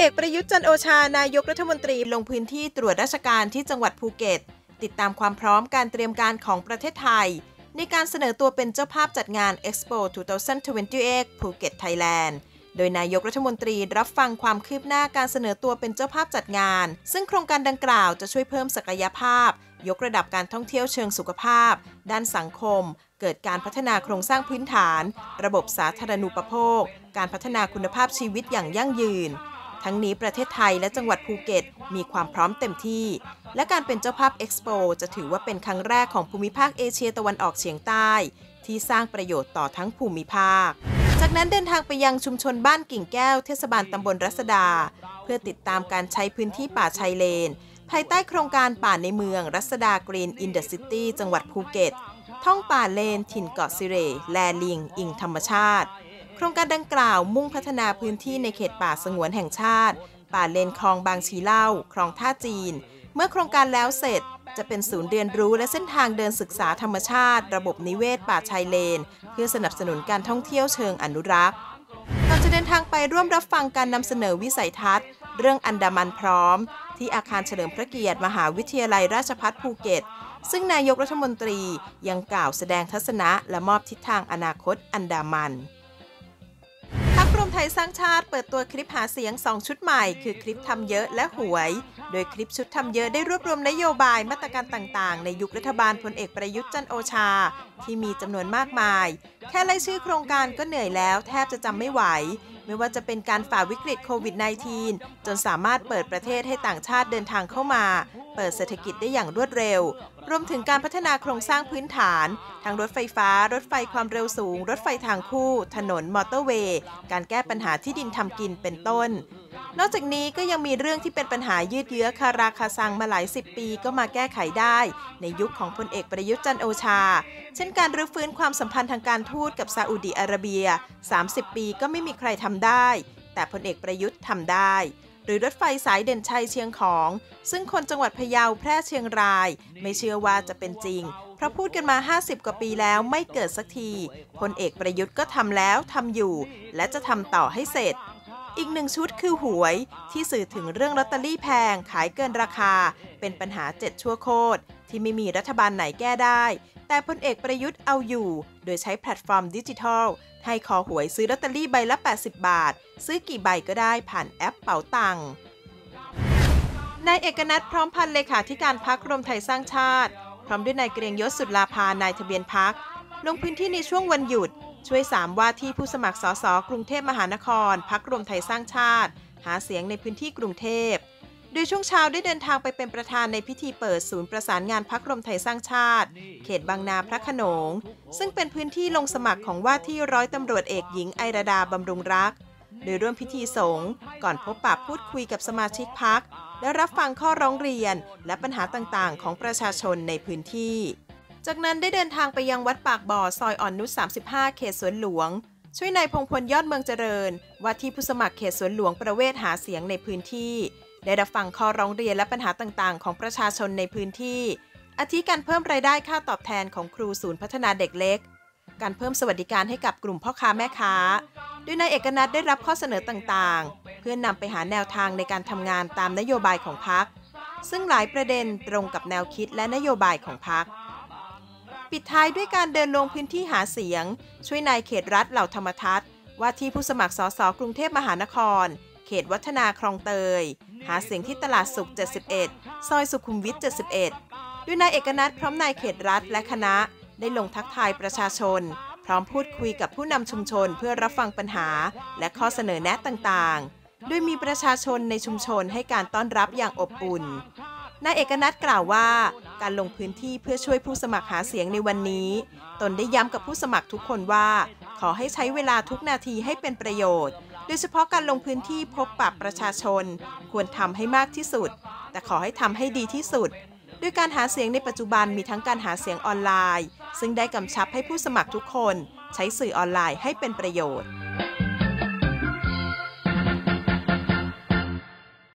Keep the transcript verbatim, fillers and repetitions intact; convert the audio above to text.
อกประยุทธ์จันทร์โอชานายกรัฐมนตรีลงพื้นที่ตรวจราชการที่จังหวัดภูเก็ตติดตามความพร้อมการเตรียมการของประเทศไทยในการเสนอตัวเป็นเจ้าภาพจัดงาน Expo สองพันยี่สิบแปด ภูเก็ตไทยแลนด์โดยนายกรัฐมนตรีรับฟังความคืบหน้าการเสนอตัวเป็นเจ้าภาพจัดงานซึ่งโครงการดังกล่าวจะช่วยเพิ่มศักยภาพยกระดับการท่องเที่ยวเชิงสุขภาพด้านสังคมเกิดการพัฒนาโครงสร้างพื้นฐานระบบสาธารณูปโภคการพัฒนาคุณภาพชีวิตอย่างยั่งยืนทั้งนี้ประเทศไทยและจังหวัดภูเก็ตมีความพร้อมเต็มที่และการเป็นเจ้าภาพเอ็กซ์โปจะถือว่าเป็นครั้งแรกของภูมิภาคเอเชียตะวันออกเฉียงใต้ที่สร้างประโยชน์ต่อทั้งภูมิภาคจากนั้นเดินทางไปยังชุมชนบ้านกิ่งแก้วเทศบาลตำบลรัศดาเพื่อติดตามการใช้พื้นที่ป่าชายเลนภายใต้โครงการป่าในเมืองรัศดากรีนอินเดอะซิตี้จังหวัดภูเก็ตท่องป่าเลนถิ่นเกาะสิเรแลลิงอิงธรรมชาติโครงการดังกล่าวมุ่งพัฒนาพื้นที่ในเขตป่าสงวนแห่งชาติป่าเลนคลองบางชีเล่าคลองท่าจีนเมื่อโครงการแล้วเสร็จจะเป็นศูนย์เรียนรู้และเส้นทางเดินศึกษาธรรมชาติระบบนิเวศป่าชายเลนเพื่อสนับสนุนการท่องเที่ยวเชิงอนุรักษ์ก่อนจะเดินทางไปร่วมรับฟังการนำเสนอวิสัยทัศน์เรื่องอันดามันพร้อมที่อาคารเฉลิมพระเกียรติมหาวิทยาลัยราชภัฏภูเก็ตซึ่งนายกรัฐมนตรียังกล่าวแสดงทัศนะและมอบทิศทางอนาคตอันดามันพรรครวมไทยสร้างชาติเปิดตัวคลิปหาเสียงสองชุดใหม่คือคลิปทำเยอะและหวยโดยคลิปชุดทำเยอะได้รวบรวมนโยบายมาตรการต่างๆในยุครัฐบาลพลเอกประยุทธ์จันทร์โอชาที่มีจำนวนมากมายแค่ไล่ชื่อโครงการก็เหนื่อยแล้วแทบจะจำไม่ไหวไม่ว่าจะเป็นการฝ่าวิกฤตโควิด สิบเก้า จนสามารถเปิดประเทศให้ต่างชาติเดินทางเข้ามาเปิดเศรษฐกิจได้อย่างรวดเร็วรวมถึงการพัฒนาโครงสร้างพื้นฐานทั้งรถไฟฟ้ารถไฟความเร็วสูงรถไฟทางคู่ถนนมอเตอร์เวย์การแก้ปัญหาที่ดินทำกินเป็นต้นนอกจากนี้ก็ยังมีเรื่องที่เป็นปัญหายืดเยื้อคาราคาซังมาหลายสิบปีก็มาแก้ไขได้ในยุคของพลเอกประยุทธ์จันทร์โอชาเช่นการรื้อฟื้นความสัมพันธ์ทางการทูตกับซาอุดิอาระเบียสามสิบปีก็ไม่มีใครทำได้แต่พลเอกประยุทธ์ทำได้หรือรถไฟสายเด่นชัยเชียงของซึ่งคนจังหวัดพะเยาแพร่เชียงรายไม่เชื่อว่าจะเป็นจริงเพราะพูดกันมาห้าสิบกว่าปีแล้วไม่เกิดสักทีพลเอกประยุทธ์ก็ทำแล้วทำอยู่และจะทำต่อให้เสร็จอีกหนึ่งชุดคือหวยที่สื่อถึงเรื่องลอตเตอรี่แพงขายเกินราคาเป็นปัญหาเจ็ดชั่วโคตรที่ไม่มีรัฐบาลไหนแก้ได้แต่พลเอกประยุทธ์เอาอยู่โดยใช้แพลตฟอร์มดิจิทัลให้คอหวยซื้อลอตเตอรี่ใบละแปดสิบบาทซื้อกี่ใบก็ได้ผ่านแอปเป๋าตังค์นายเอกนัทพร้อมพันธ์เลขาธิการพรรครวมไทยสร้างชาติพร้อมด้วยนายเกรียงยศสุดลาภานายทะเบียนพรรคลงพื้นที่ในช่วงวันหยุดช่วยสามว่าที่ผู้สมัครสสกรุงเทพมหานครพรรครวมไทยสร้างชาติหาเสียงในพื้นที่กรุงเทพโดยช่วงเช้าได้เดินทางไปเป็นประธานในพิธีเปิดศูนย์ประสานงานพรรครวมไทยสร้างชาติเขตบางนาพระโขนงซึ่งเป็นพื้นที่ลงสมัครของว่าที่ร้อยตำรวจเอกหญิงไอราดาบำรุงรักโดยร่วมพิธีสงฆ์ก่อนพบปะพูดคุยกับสมาชิกพรรคและรับฟังข้อร้องเรียนและปัญหาต่างๆของประชาชนในพื้นที่จากนั้นได้เดินทางไปยังวัดปากบ่อซอยอ่อนนุชสามสิบห้าเขตสวนหลวงช่วยนายพงพลยอดเมืองเจริญว่าที่ผู้สมัครเขตสวนหลวงประเวศหาเสียงในพื้นที่ได้รับฟังข้อร้องเรียนและปัญหาต่างๆของประชาชนในพื้นที่อาทิการเพิ่มรายได้ค่าตอบแทนของครูศูนย์พัฒนาเด็กเล็กการเพิ่มสวัสดิการให้กับกลุ่มพ่อค้าแม่ค้าโดยนายเอกนัทได้รับข้อเสนอต่างๆเพื่อนนำไปหาแนวทางในการทำงานตามนโยบายของพรรคซึ่งหลายประเด็นตรงกับแนวคิดและนโยบายของพรรคปิดท้ายด้วยการเดินลงพื้นที่หาเสียงช่วยนายเขตรัฐเหล่าธรรมทัศน์ว่าที่ผู้สมัครสสกรุงเทพมหานครเขตวัฒนาคลองเตยหาเสียงที่ตลาดสุขเจ็ดสิบเอ็ดซอยสุขุมวิทเจ็ดสิบเอ็ดด้วยนายเอกนัทพร้อมนายเขตรัฐและคณะได้ลงทักทายประชาชนพร้อมพูดคุยกับผู้นำชุมชนเพื่อรับฟังปัญหาและข้อเสนอแนะต่างๆโดยมีประชาชนในชุมชนให้การต้อนรับอย่างอบอุ่นนายเอกนัทกล่าวว่าการลงพื้นที่เพื่อช่วยผู้สมัครหาเสียงในวันนี้ตนได้ย้ำกับผู้สมัครทุกคนว่าขอให้ใช้เวลาทุกนาทีให้เป็นประโยชน์โดยเฉพาะการลงพื้นที่พบปะประชาชนควรทำให้มากที่สุดแต่ขอให้ทำให้ดีที่สุดด้วยการหาเสียงในปัจจุบันมีทั้งการหาเสียงออนไลน์ซึ่งได้กำชับให้ผู้สมัครทุกคนใช้สื่อออนไลน์ให้เป็นประโยชน์